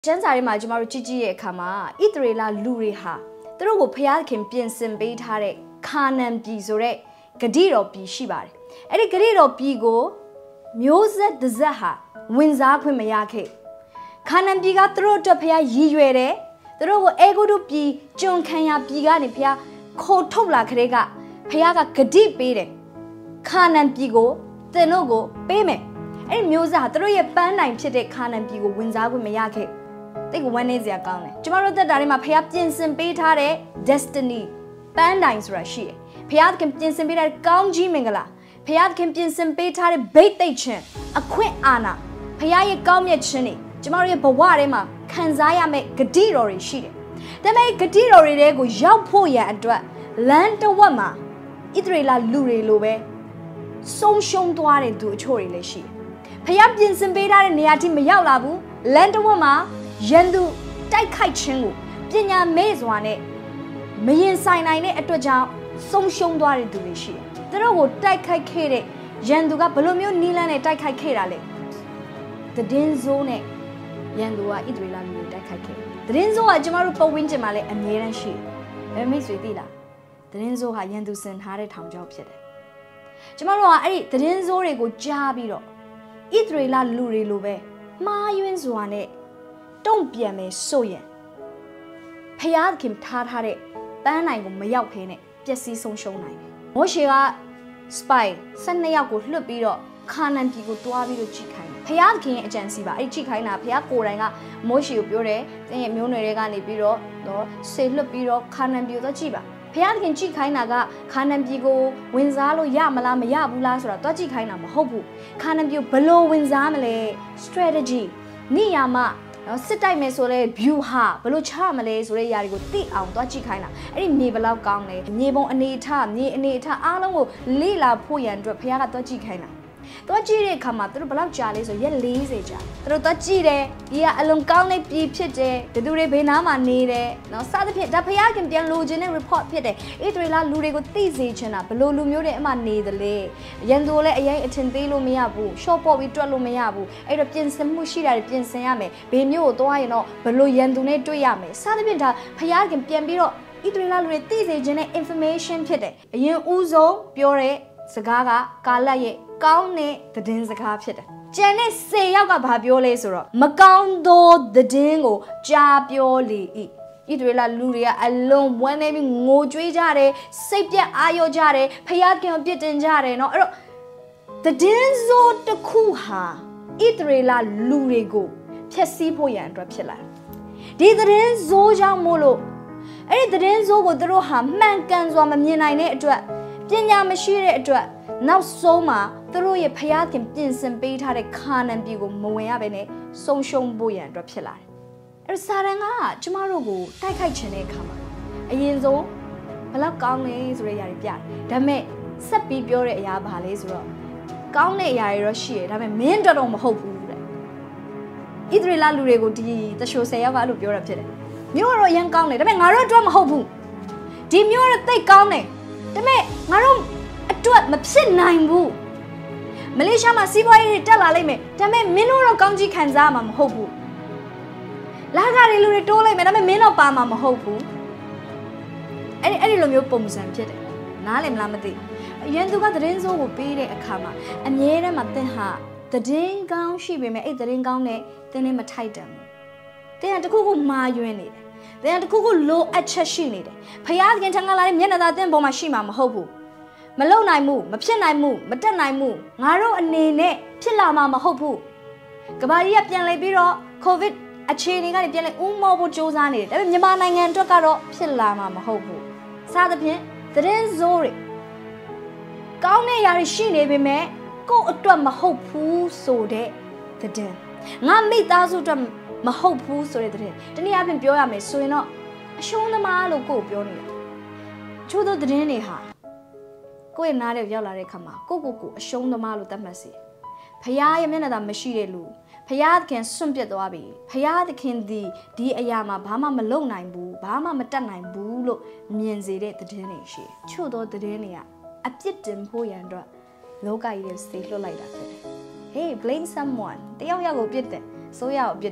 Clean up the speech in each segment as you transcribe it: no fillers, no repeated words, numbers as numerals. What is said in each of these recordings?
真在的嘛，就嘛自己也看嘛，一堆啦路的哈，但是我培养看变身被他的可能比说的，个地罗比是吧？哎，个地罗比个，苗子的是哈，文啥会没呀？去，可能比个多少就培养医院的，但是我爱个都比，就看呀比个你培养考透了去个，培养个地比的，可能比个，在那个北面。哎，苗子哈，多少也本来撇的可能比个文啥会没呀？去。这个问题是讲呢，就嘛说在哪里嘛，培养健身被他的 destiny 本来是啥事？培养跟健身被他的钢筋明个啦，培养跟健身被他的背对称，啊快安呐，培养也高面吃呢，就嘛说也不话的嘛，看啥样没个地罗的事的，但没个地罗的那个要破眼多，懒得我嘛，一堆啦路的路呗，松胸多的都错的那些，培养健身被他的你还听没要啦不？懒得我嘛。人都带开钱我，别人没做呢，没人塞来呢，一多讲松胸多的东西，但是我带开开的，人都个不论没有你来呢带开开啦嘞，这点做呢，人都啊一堆啦没带开开，这点做啊就嘛如不稳着嘛嘞，没人去，没随地啦，这点做哈人都生下来汤椒皮的，就嘛如啊哎，这点做嘞个加比了，一堆啦路嘞路呗，马云做呢。don't 变没收眼，培养佢他的，本来我没要陪呢，别是松胸来。我是个 spy， 三年要过绿比了，可能比个多比了几开。培养佢一件事吧，哎几开呢？培养个人啊，我是有比如嘞，但苗内的干的比如，喏，谁绿比了，可能比多几吧。培养佢几开那个，可能比个温啥咯，也没啦，没也不啦，说了多几开那么好不？可能比不咯温啥么嘞 strategy， 你呀嘛？然后实在没说嘞，比如哈，不如差么嘞，说嘞压力个低昂多几开呐，哎，你不老讲嘞，你帮你他，阿龙我你拉破眼着，培养个多几开呐，多几嘞看嘛，都不老家嘞说也理解着，都多几嘞，也阿龙讲嘞比撇着，这都嘞被哪嘛你嘞，然后啥子撇，但培养跟别人录进嘞 report 撇的，一对啦录嘞个低水准呐，不录没嘞嘛你的嘞，人多嘞哎呀一天对路没呀不，小宝贝抓路没呀不，哎这变身不是啦，变身呀没，别没多哎喏，不录人多嘞对呀没，啥子变他培养跟别人比了，一对啦录嘞低水准嘞 information 撇的，人乌zon表嘞。自家个家来也讲呢，这真是卡撇的。真的谁要个把表来说了，没讲到这真个假表里，一对啦路里啊，龙我那边我追家的，随便阿有家的，培养给我别人家的喏，这真说的苦哈，一对啦路里个撇西坡人着撇来，这人说讲么咯？哎，这人说个的罗哈，蛮干说嘛，面来呢着。人家没学的着，那说嘛，都罗也培养跟变身被他的可能比个没问下边呢，松胸不严着撇来。而啥人啊，就嘛如果大概钱来看嘛，哎，人说不老讲嘞，所以压力大，但没实比表的也怕嘞，所以讲嘞压力热些，他们面着都没好苦的。一堆拉路嘞个地，这小谁要把路表了撇的，没有人讲讲嘞，他们俺人专门好苦，地没有人对讲嘞。แต่แม่งารุจวดมาพินายบูมาเลเซียมาซีบอยได้ตลาดเลยแม่แต่แม่มินูเรากางจีขันซ่ามาไม่ฮบุลากาเรลูเรโตเลยแม่แต่แม่มินูปามาไม่ฮบุไอ้เราမျိုးပုံစံဖြစ်တယ်နားလည်မလားမသိရန်သူကသတင်းစိုးကိုပေးတဲ့အခါမှာအမြဲတမ်းမသိဟာသတင်းကောင်းရှိပေမဲ့အဲ့သတင်းကောင်းနဲ့တင်းနဲ့မထိုက်တန်ဘူးတင်းကတခုခုမှားယွင်းနေတယ်แต่ตะคุกโลอัดเชရှိနေတယ်ဖယားခင်ထငါလာတဲ့မျက်နှာသားတင်းပေါ်မှာရှိမှာမဟုတ်ဘူးမလုံနိုင်မှုမဖြစ်နိုင်မှုမတက်နိုင်မှုငါတို့အနေနဲ့ဖြစ်လာမှာမဟုတ်ဘူးကဘာကြီးကပြန်လဲပြီးတော့ကိုဗစ်အခြေအနေကနေပြန်လဲဥမောဖို့စ조사နေတယ်ဒါပေမဲ့မြန်မာနိုင်ငံအတွက်ကတော့ဖြစ်လာမှာမဟုတ်ဘူးစသဖြင့်သတင်းစိုးတွေကောင်းတဲ့ຢာတွေရှိနေပေမဲ့ကိုယ့်အတွက်မဟုတ်ဘူးဆိုတဲ့သတင်းငါမိသားစုအတွက်မဟုတ်ဘူးဆိုတဲ့တဲ့တနည်းအားဖြင့်ပြောရမယ်ဆိုရင်တော့အရှုံးသမားလို့ကိုယ်ပြောနေတာချို့သောသတင်းတွေဟာကိုယ့်ရဲ့နားထဲရောက်လာတဲ့အခါမှာကိုအရှုံးသမားလို့သတ်မှတ်စေဖယားရဲ့မျက်နှာသာမရှိတဲ့လူဖယားသခင်စွန့်ပစ်သွားပြီဖယားသခင်ဒီအရာမှာဘာမှမလုပ်နိုင်ဘူးဘာမှမတတ်နိုင်ဘူးလို့မြင်စေတဲ့သတင်းတွေရှိချို့သောသတင်းတွေကအပြစ်တင်ဖို့ရန်အတွက်လောကကြီးရဲ့စေလွှတ်လိုက်တာဖြစ်တယ် Hey blame someone တယောက်ယောက်ကိုပြစ်တယ်ဆိုရအောင်ပြစ်တယ်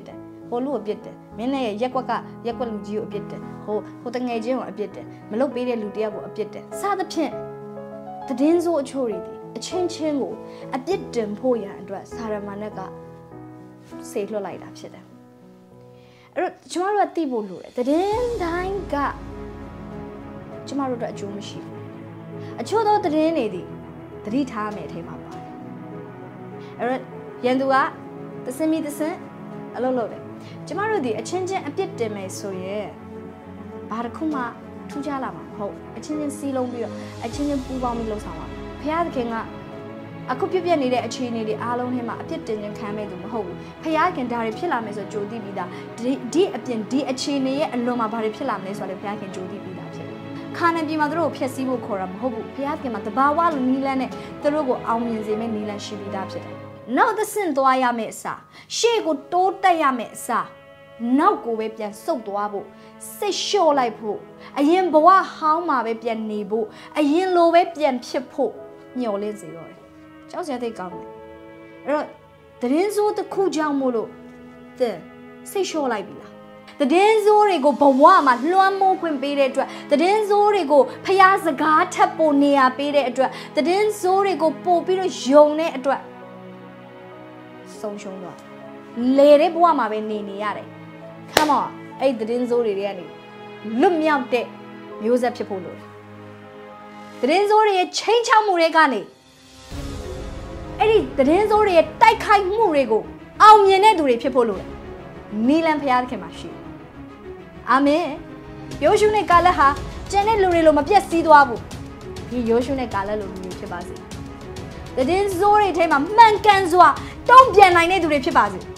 ဟိုလူအပြစ်တယ်မင်းနဲ့ရက်ကွက်ကရက်ကွက်လူကြီးကိုအပြစ်တယ်ဟိုတငယ်ချင်းကိုအပြစ်တယ်မလုပ်ပေးတဲ့လူတယောက်ကိုအပြစ်တယ်စသဖြင့်သတင်းစိုးအချို့တွေဒီအချင်းချင်းကိုအပြစ်တင်ဖို့ရန်အတွက်စာရမဏေကဆေးလွှတ်လိုက်တာဖြစ်တယ်အဲ့တော့ကျမတို့ကသိဖို့လိုတယ်သတင်းတိုင်းကကျမတို့အတွက်အကျိုးမရှိဘူးအချို့သောသတင်းတွေဒီသတိထားမယ်အထိမှာပါတယ်အဲ့တော့ရန်သူကသစင်မီသစင်အလုပ်လုပ်တယ်ကျမတို့ဒီအချင်းချင်းအပြစ်တင်မယ်ဆိုရင်ဘာတစ်ခုမှထူးခြားလာမှာမဟုတ်အချင်းချင်းစီးလုံးပြီးတော့အချင်းချင်းပူးပေါင်းပြီးလှုပ်ဆောင်ပါဖခင်သခင်ကအခုပြည့်နေတဲ့အခြေအနေတွေအားလုံးထဲမှာအပြစ်တင်ခြင်းခံမဲ့သူမဟုတ်ဘူးဖခင်ဒါတွေဖြစ်လာမယ်ဆိုကြိုသိပြီးသားဒီအပြင်ဒီအခြေအနေရဲ့အလွန်မှာဘာတွေဖြစ်လာမလဲဆိုတော့ဖခင်ကြိုသိပြီးသားဖြစ်တယ်ခါနန်ပြည်မှာသူတို့ကိုဖျက်ဆီးဖို့ခေါ်တာမဟုတ်ဘူးဖခင်မှာတဘာဝလိုနီးလန်းနဲ့သူတို့ကိုအောင်မြင်စေမယ့်နီးလန်းရှိပြီးသားဖြစ်တယ်နောက်သဆင့်သွားရမယ့်အစားရှေ့ကိုတိုးတက်ရမယ့်အစားနောက်ကိုပဲပြန်ဆုတ်သွားဖို့စိတ်လျှော့လိုက်ဖို့အရင်ဘဝဟောင်းမှာပဲပြန်နေဖို့အရင်လိုပဲပြန်ဖြစ်ဖို့ညှော်လင့်စေတော့တယ်ကြောက်စရာတိတ်ကောင်းတယ်အဲ့တော့သတင်းစိုးတစ်ခုကြောင့်မို့လို့သင်စိတ်လျှော့လိုက်ပြီလားသတင်းစိုးတွေကိုဘဝမှာလွှမ်းမိုးခွင့်ပေးတဲ့အတွက်သတင်းစိုးတွေကိုဖျားစကားထပ်ပို့နေရပေးတဲ့အတွက်သတင်းစိုးတွေကိုပို့ပြီးတော့ယုံတဲ့အတွက်ဆုံးရှုံးတော့လေတဲ့ဘဝမှာပဲနေရတယ် come on အဲ့သတင်းစိုးတွေကနေလွတ်မြောက်တဲ့မျိုးဆက်ဖြစ်ဖို့လိုတယ်သတင်းစိုးတွေရဲ့ချိန်ချောက်မှုတွေကနေအဲ့ဒီသတင်းစိုးတွေရဲ့တိုက်ခိုက်မှုတွေကိုအောင်မြင်တဲ့သူတွေဖြစ်ဖို့လိုတယ်နီလန်ဖျားသခင်မှာရှိအာမင်ယောရှုနဲ့ကာလက်ဟာကျန်တဲ့လူတွေလိုမပြတ်စည်းသွားဘူးဒီယောရှုနဲ့ကာလက်လိုလူတွေဖြစ်ပါစေသတင်းစိုးတွေထဲမှာမှန်ကန်စွာတုံ့ပြန်နိုင်တဲ့သူတွေဖြစ်ပါစေ